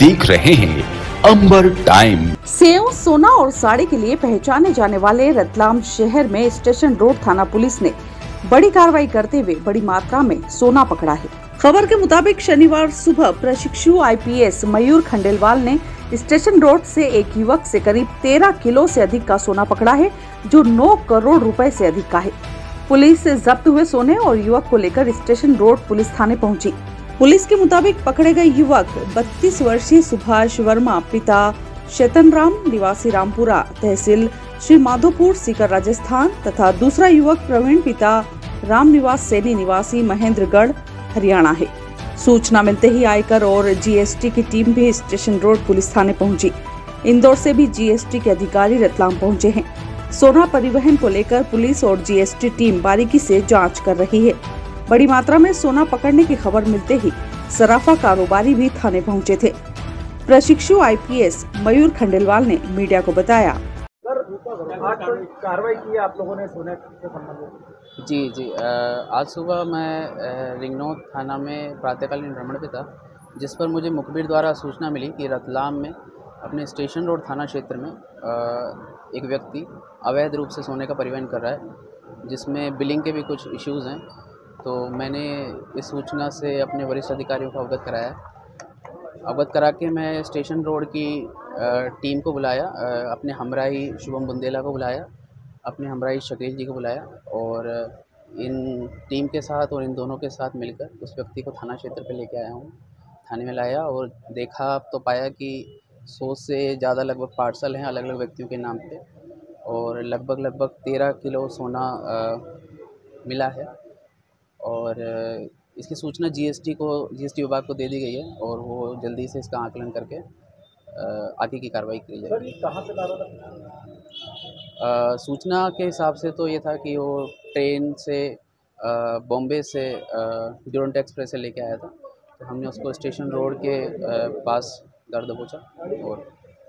देख रहे हैं अंबर टाइम। सेव, सोना और साड़ी के लिए पहचाने जाने वाले रतलाम शहर में स्टेशन रोड थाना पुलिस ने बड़ी कार्रवाई करते हुए बड़ी मात्रा में सोना पकड़ा है। खबर के मुताबिक शनिवार सुबह प्रशिक्षु IPS मयूर खंडेलवाल ने स्टेशन रोड से एक युवक से करीब 13 किलो से अधिक का सोना पकड़ा है, जो 9 करोड़ रुपए से अधिक का है। पुलिस से जब्त हुए सोने और युवक को लेकर स्टेशन रोड पुलिस थाने पहुंची। पुलिस के मुताबिक पकड़े गए युवक 32 वर्षीय सुभाष वर्मा, पिता चेतन राम, निवासी रामपुरा, तहसील श्री माधोपुर, सीकर, राजस्थान, तथा दूसरा युवक प्रवीण, पिता राम निवास सैनी, निवासी महेंद्रगढ़, हरियाणा है। सूचना मिलते ही आयकर और GST की टीम भी स्टेशन रोड पुलिस थाने पहुंची। इंदौर से भी GST के अधिकारी रतलाम पहुंचे हैं। सोना परिवहन को लेकर पुलिस और GST टीम बारीकी से जांच कर रही है। बड़ी मात्रा में सोना पकड़ने की खबर मिलते ही सराफा कारोबारी भी थाने पहुंचे थे। प्रशिक्षु IPS मयूर खंडेलवाल ने मीडिया को बताया। आज तो कार्रवाई की आप लोगों ने सोने के संबंध में? जी, आज सुबह मैं रिंगनौद थाना में प्रातःकालीन भ्रमण पे था, जिस पर मुझे मुखबिर द्वारा सूचना मिली कि रतलाम में अपने स्टेशन रोड थाना क्षेत्र में एक व्यक्ति अवैध रूप से सोने का परिवहन कर रहा है, जिसमें बिलिंग के भी कुछ इश्यूज़ हैं। तो मैंने इस सूचना से अपने वरिष्ठ अधिकारियों को अवगत करा के मैं स्टेशन रोड की टीम को बुलाया, अपने हमराही शुभम बुंदेला को बुलाया, अपने हमराही शकील जी को बुलाया और इन टीम के साथ और इन दोनों के साथ मिलकर उस व्यक्ति को थाना क्षेत्र पे लेके आया हूँ। थाने में लाया और देखा तो पाया कि 100 से ज़्यादा लगभग पार्सल हैं अलग अलग व्यक्तियों के नाम पे और लगभग 13 किलो सोना मिला है और इसकी सूचना GST विभाग को दे दी गई है और वो जल्दी से इसका आकलन करके आगे की कार्रवाई की जाएगी। सर, ये कहाँ से ला रहा था? सूचना के हिसाब से तो ये था कि वो ट्रेन से बॉम्बे से ड्यूरंट एक्सप्रेस से लेके आया था, तो हमने उसको स्टेशन रोड के पास दर दबोचा और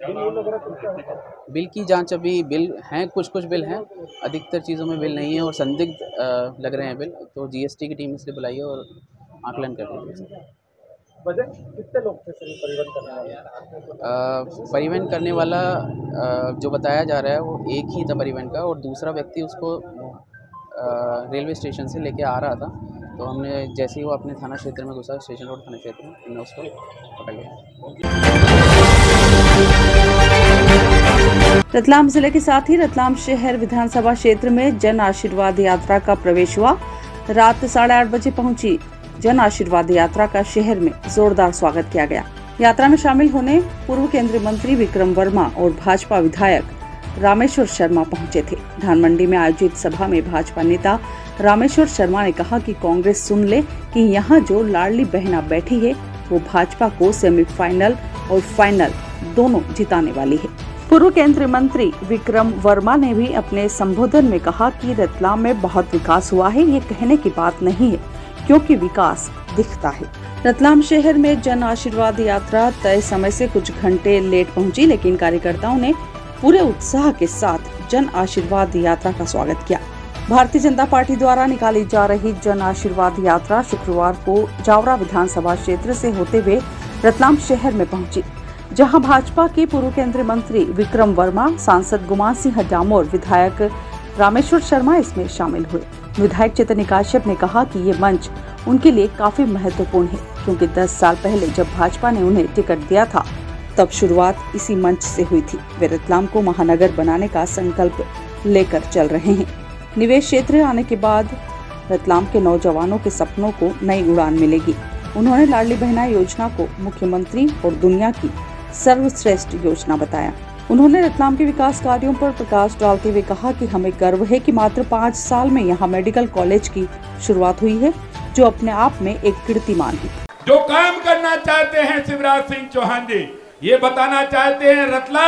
बिल की जांच अभी बिल हैं, कुछ बिल हैं, अधिकतर चीज़ों में बिल नहीं है और संदिग्ध लग रहे हैं बिल, तो GST की टीम इसलिए बुलाई है और आकलन कर रही है। वजह कितने लोग थे परिवहन करने वाले? परिवहन करने वाला जो बताया जा रहा है वो एक ही था परिवहन का और दूसरा व्यक्ति उसको रेलवे स्टेशन से लेके आ रहा था, तो हमने जैसे ही वो अपने थाना क्षेत्र में घुसा, स्टेशन रोड थाना क्षेत्र में, हमने उसको पकड़ लिया। रतलाम जिले के साथ ही रतलाम शहर विधानसभा क्षेत्र में जन आशीर्वाद यात्रा का प्रवेश हुआ। रात 8:30 बजे पहुंची जन आशीर्वाद यात्रा का शहर में जोरदार स्वागत किया गया। यात्रा में शामिल होने पूर्व केंद्रीय मंत्री विक्रम वर्मा और भाजपा विधायक रामेश्वर शर्मा पहुंचे थे। धानमंडी में आयोजित सभा में भाजपा नेता रामेश्वर शर्मा ने कहा कि कांग्रेस सुन ले कि यहाँ जो लाडली बहना बैठी है वो भाजपा को सेमीफाइनल और फाइनल दोनों जिताने वाली है। पूर्व केंद्रीय मंत्री विक्रम वर्मा ने भी अपने संबोधन में कहा कि रतलाम में बहुत विकास हुआ है, ये कहने की बात नहीं है क्योंकि विकास दिखता है। रतलाम शहर में जन आशीर्वाद यात्रा तय समय से कुछ घंटे लेट पहुंची, लेकिन कार्यकर्ताओं ने पूरे उत्साह के साथ जन आशीर्वाद यात्रा का स्वागत किया। भारतीय जनता पार्टी द्वारा निकाली जा रही जन आशीर्वाद यात्रा शुक्रवार को जावरा विधानसभा क्षेत्र से होते हुए रतलाम शहर में पहुंची, जहां भाजपा के पूर्व केंद्रीय मंत्री विक्रम वर्मा, सांसद गुमान सिंह डामोर, विधायक रामेश्वर शर्मा इसमें शामिल हुए। विधायक चेतन काश्यप ने कहा कि ये मंच उनके लिए काफी महत्वपूर्ण है, क्योंकि 10 साल पहले जब भाजपा ने उन्हें टिकट दिया था तब शुरुआत इसी मंच से हुई थी। वे रतलाम को महानगर बनाने का संकल्प लेकर चल रहे हैं। निवेश क्षेत्र आने के बाद रतलाम के नौजवानों के सपनों को नई उड़ान मिलेगी। उन्होंने लाडली बहना योजना को मुख्यमंत्री और दुनिया की सर्वश्रेष्ठ योजना बताया। उन्होंने रतलाम के विकास कार्यों पर प्रकाश डालते हुए कहा कि हमें गर्व है कि मात्र 5 साल में यहाँ मेडिकल कॉलेज की शुरुआत हुई है, जो अपने आप में एक कीर्तिमान है। जो काम करना चाहते हैं शिवराज सिंह चौहान जी, ये बताना चाहते हैं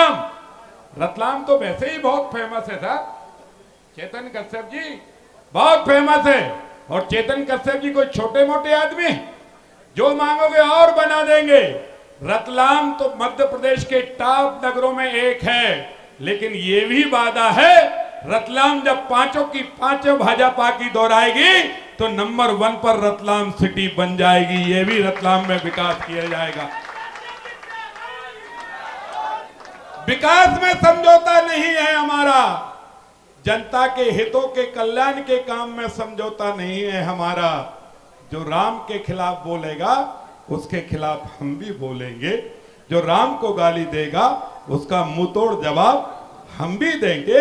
रतलाम तो वैसे ही बहुत फेमस है था। चेतन कश्यप जी बहुत फेमस है और चेतन कश्यप जी कोई छोटे मोटे आदमी, जो मांगोगे और बना देंगे। रतलाम तो मध्य प्रदेश के टॉप नगरों में एक है, लेकिन ये भी वादा है रतलाम जब पांचों भाजपा की दोहराएगी तो नंबर 1 पर रतलाम सिटी बन जाएगी। ये भी रतलाम में विकास किया जाएगा। विकास में समझौता नहीं है हमारा, जनता के हितों के कल्याण के काम में समझौता नहीं है हमारा। जो राम के खिलाफ बोलेगा उसके खिलाफ हम भी बोलेंगे, जो राम को गाली देगा उसका मुंह तोड़ जवाब हम भी देंगे।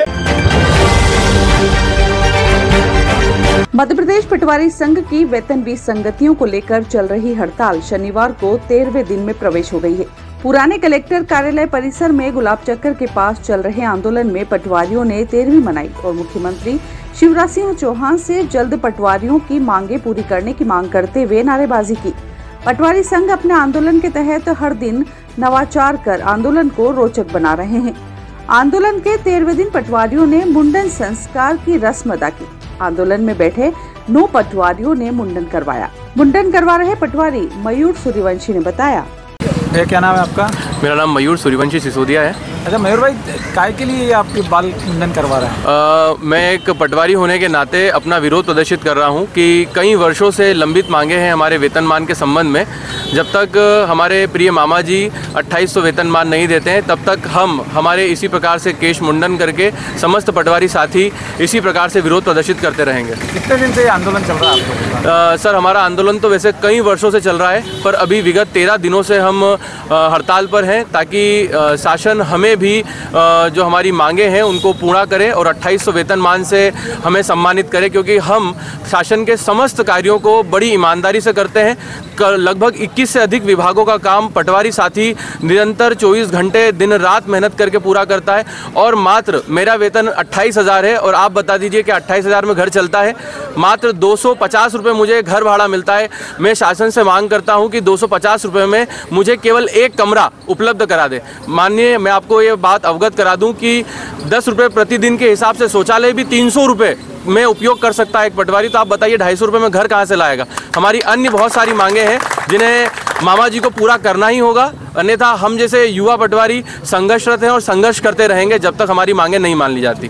मध्य प्रदेश पटवारी संघ की वेतन विसंगतियों को लेकर चल रही हड़ताल शनिवार को 13वें दिन में प्रवेश हो गई है। पुराने कलेक्टर कार्यालय परिसर में गुलाब चक्कर के पास चल रहे आंदोलन में पटवारियों ने 13वीं मनाई और मुख्यमंत्री शिवराज सिंह चौहान से जल्द पटवारियों की मांगे पूरी करने की मांग करते हुए नारेबाजी की। पटवारी संघ अपने आंदोलन के तहत हर दिन नवाचार कर आंदोलन को रोचक बना रहे हैं। आंदोलन के 13वें दिन पटवारियों ने मुंडन संस्कार की रस्म अदा की। आंदोलन में बैठे 9 पटवारियों ने मुंडन करवाया। मुंडन करवा रहे पटवारी मयूर सूर्यवंशी ने बताया। क्या नाम है आपका? मेरा नाम मयूर सूर्यवंशी सिसोदिया है। अच्छा मयूर भाई, काय के लिए आप बाल मुंडन करवा रहे हैं? मैं एक पटवारी होने के नाते अपना विरोध प्रदर्शित कर रहा हूं कि कई वर्षों से लंबित मांगे हैं हमारे वेतनमान के संबंध में। जब तक हमारे प्रिय मामा जी 2800 वेतनमान नहीं देते हैं तब तक हम हमारे इसी प्रकार से केश मुंडन करके समस्त पटवारी साथी इसी प्रकार से विरोध प्रदर्शित करते रहेंगे। कितने दिन से आंदोलन चल रहा है आप लोगों का? सर, हमारा आंदोलन तो वैसे कई वर्षों से चल रहा है, पर अभी विगत 13 दिनों से हम हड़ताल पर हैं ताकि शासन हमें भी जो हमारी मांगे हैं उनको पूरा करे और 2800 वेतनमान से हमें सम्मानित करे, क्योंकि हम शासन के समस्त कार्यों को बड़ी ईमानदारी से करते हैं। लगभग 21 से अधिक विभागों का काम पटवारी साथी निरंतर 24 घंटे दिन रात मेहनत करके पूरा करता है और मात्र मेरा वेतन 28,000 है और आप बता दीजिए कि 28,000 में घर चलता है। मात्र 250 रुपये मुझे घर भाड़ा मिलता है। मैं शासन से मांग करता हूं कि 250 रुपये में मुझे केवल एक कमरा उपलब्ध करा दे। माननीय, मैं आपको ये बात अवगत करा दूं कि 10 रुपये प्रतिदिन के हिसाब से शौचालय भी 300 रुपये में उपयोग कर सकता है एक पटवारी, तो आप बताइए 250 रुपये में घर कहाँ से लाएगा। हमारी अन्य बहुत सारी मांगे हैं जिन्हें मामा जी को पूरा करना ही होगा, अन्यथा हम जैसे युवा पटवारी संघर्षरत हैं और संघर्ष करते रहेंगे जब तक हमारी मांगे नहीं मान ली जाती।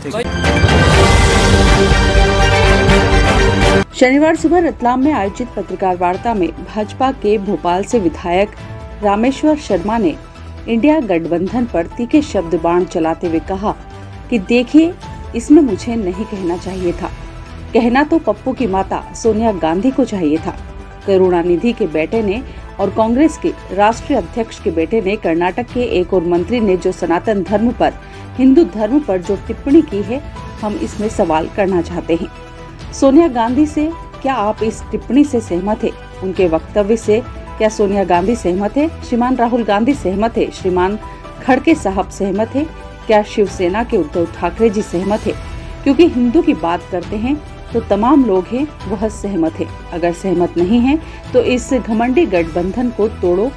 शनिवार सुबह रतलाम में आयोजित पत्रकार वार्ता में भाजपा के भोपाल से विधायक रामेश्वर शर्मा ने इंडिया गठबंधन पर तीखे शब्द बाण चलाते हुए कहा कि देखिए, इसमें मुझे नहीं कहना चाहिए था, कहना तो पप्पू की माता सोनिया गांधी को चाहिए था। करुणानिधि के बेटे ने और कांग्रेस के राष्ट्रीय अध्यक्ष के बेटे ने कर्नाटक के एक और मंत्री ने जो सनातन धर्म पर, हिंदू धर्म पर जो टिप्पणी की है, हम इसमें सवाल करना चाहते हैं। सोनिया गांधी से क्या आप इस टिप्पणी से सहमत है? उनके वक्तव्य से क्या सोनिया गांधी सहमत है? श्रीमान राहुल गांधी सहमत है? श्रीमान खड़गे साहब सहमत है? क्या शिवसेना के उद्धव ठाकरे जी सहमत है? क्योंकि हिंदू की बात करते हैं तो तमाम लोग हैं वह सहमत है। अगर सहमत नहीं है तो इस घमंडी गठबंधन को तोड़ो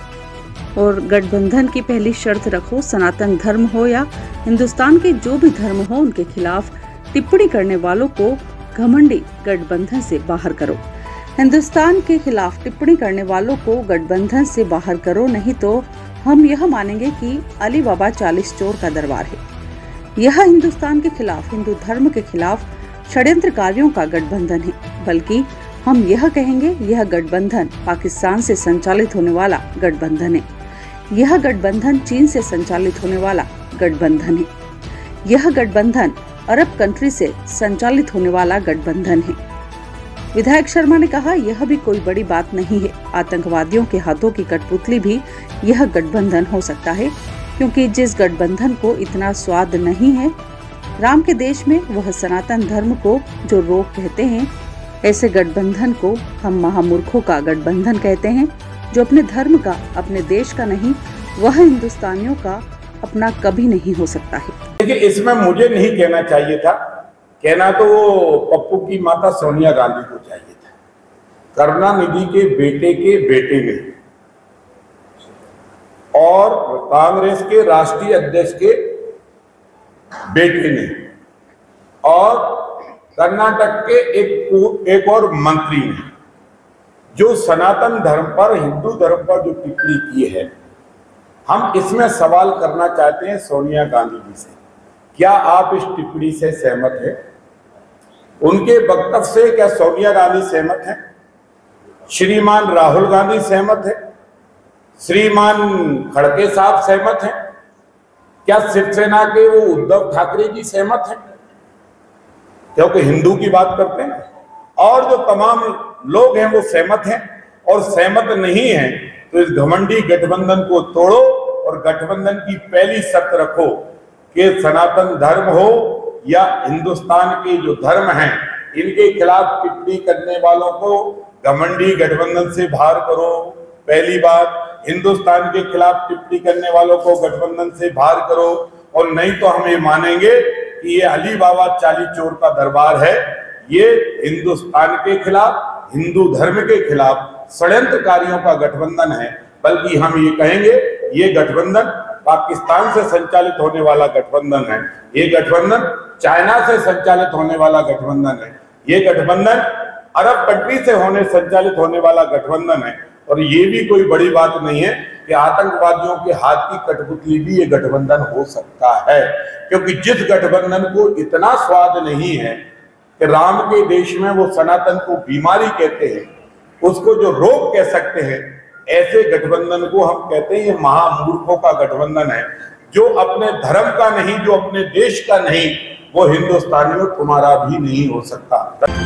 और गठबंधन की पहली शर्त रखो, सनातन धर्म हो या हिंदुस्तान के जो भी धर्म हो, उनके खिलाफ टिप्पणी करने वालों को घमंडी गठबंधन से बाहर करो। हिंदुस्तान के खिलाफ टिप्पणी करने वालों को गठबंधन से बाहर करो, नहीं तो हम यह मानेंगे कि अली बाबा 40 चोर का दरबार है। यह हिंदुस्तान के खिलाफ, हिंदू धर्म के खिलाफ षड्यंत्रकारियों का गठबंधन है। बल्कि हम यह कहेंगे, यह गठबंधन पाकिस्तान से संचालित होने वाला गठबंधन है। यह गठबंधन चीन से संचालित होने वाला गठबंधन है। यह गठबंधन अरब कंट्री से संचालित होने वाला गठबंधन है। विधायक शर्मा ने कहा, यह भी कोई बड़ी बात नहीं है। आतंकवादियों के हाथों की कठपुतली भी यह गठबंधन हो सकता है, क्योंकि जिस गठबंधन को इतना स्वाद नहीं है राम के देश में, वह सनातन धर्म को जो रोग कहते हैं, ऐसे गठबंधन को हम महामूर्खों का गठबंधन कहते हैं, जो अपने धर्म का, अपने देश का नहीं, वह हिंदुस्तानियों का अपना कभी नहीं हो सकता है। देखिए, इसमें मुझे नहीं कहना चाहिए था, कहना तो वो पप्पू की माता सोनिया गांधी को चाहिए था। करुणानिधि के बेटे ने और कांग्रेस के राष्ट्रीय अध्यक्ष के बेटे ने और कर्नाटक के एक और मंत्री ने जो सनातन धर्म पर, हिंदू धर्म पर जो टिप्पणी की है, हम इसमें सवाल करना चाहते हैं सोनिया गांधी जी से। क्या आप इस टिप्पणी से सहमत हैं? उनके वक्तव्य से क्या सोनिया गांधी सहमत हैं? श्रीमान राहुल गांधी सहमत है? श्रीमान खड़गे साहब सहमत हैं? क्या शिवसेना के वो उद्धव ठाकरे जी सहमत हैं? क्योंकि हिंदू की बात करते हैं और जो तमाम लोग हैं वो सहमत हैं, और सहमत नहीं हैं तो इस घमंडी गठबंधन को तोड़ो और गठबंधन की पहली शर्त रखो कि सनातन धर्म हो या हिंदुस्तान के जो धर्म हैं इनके खिलाफ टिप्पणी करने वालों को घमंडी गठबंधन से बाहर करो। पहली बात, हिंदुस्तान के खिलाफ टिप्पणी करने वालों को गठबंधन से बाहर करो, और नहीं तो हम ये मानेंगे कि ये अली बाबा चाली चोर का दरबार है। ये हिंदुस्तान के खिलाफ, हिंदू धर्म के खिलाफ षड्यंत्रकारियों का गठबंधन है। बल्कि हम ये कहेंगे ये गठबंधन पाकिस्तान से संचालित होने वाला गठबंधन है, ये गठबंधन चाइना से संचालित होने वाला गठबंधन है, ये गठबंधन अरब कंट्री से संचालित होने वाला गठबंधन है। और ये भी कोई बड़ी बात नहीं है कि आतंकवादियों के हाथ की कठपुतली भी ये गठबंधन हो सकता है, क्योंकि जिस गठबंधन को इतना स्वाद नहीं है कि राम के देश में वो सनातन को बीमारी कहते हैं, उसको जो रोग कह सकते हैं, ऐसे गठबंधन को हम कहते हैं ये महामूर्खों का गठबंधन है। जो अपने धर्म का नहीं, जो अपने देश का नहीं, वो हिंदुस्तानियों तुम्हारा भी नहीं हो सकता।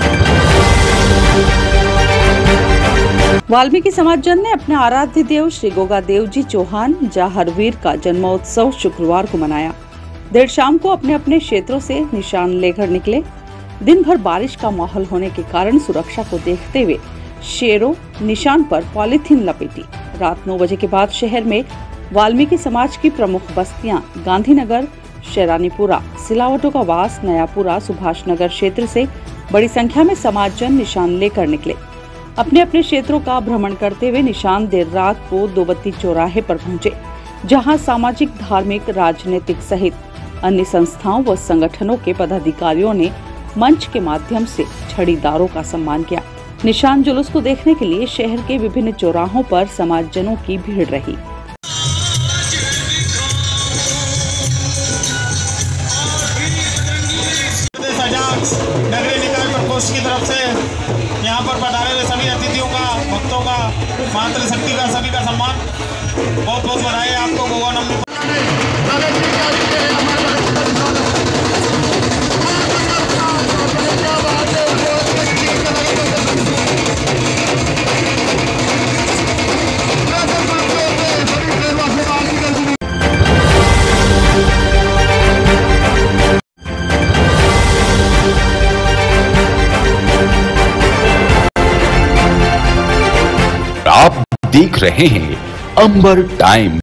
वाल्मीकि समाज जन ने अपने आराध्य देव श्री गोगादेव जी चौहान जाहरवीर का जन्मोत्सव शुक्रवार को मनाया। देर शाम को अपने अपने क्षेत्रों से निशान लेकर निकले। दिन भर बारिश का माहौल होने के कारण सुरक्षा को देखते हुए शेरों निशान पर पॉलीथीन लपेटी। रात 9 बजे के बाद शहर में वाल्मीकि समाज की प्रमुख बस्तियां गांधीनगर, शेरानीपुरा, सिलावटों का वास, नयापुरा, सुभाष नगर क्षेत्र से बड़ी संख्या में समाजजन निशान लेकर निकले। अपने अपने क्षेत्रों का भ्रमण करते हुए निशान देर रात को दोबत्ती चौराहे पर पहुंचे, जहां सामाजिक, धार्मिक, राजनीतिक सहित अन्य संस्थाओं व संगठनों के पदाधिकारियों ने मंच के माध्यम से छड़ीदारों का सम्मान किया। निशान जुलूस को देखने के लिए शहर के विभिन्न चौराहों पर समाजजनों की भीड़ रही। नगरीय निकाय प्रकोष्ठ की तरफ से यहाँ पर पधारे हुए सभी अतिथियों का, भक्तों का, मातृशक्ति का, सभी का सम्मान, बहुत बहुत बधाई है आपको। गोवा नंबर आप देख रहे हैं अंबर टाइम।